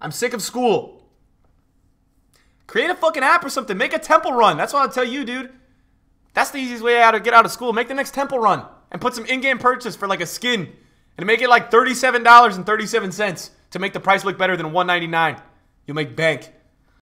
I'm sick of school. Create a fucking app or something. Make a Temple Run. That's what I'll tell you, dude. That's the easiest way to get out of school. Make the next Temple Run and put some in-game purchase for like a skin and make it like $37.37 to make the price look better than $199. You'll make bank.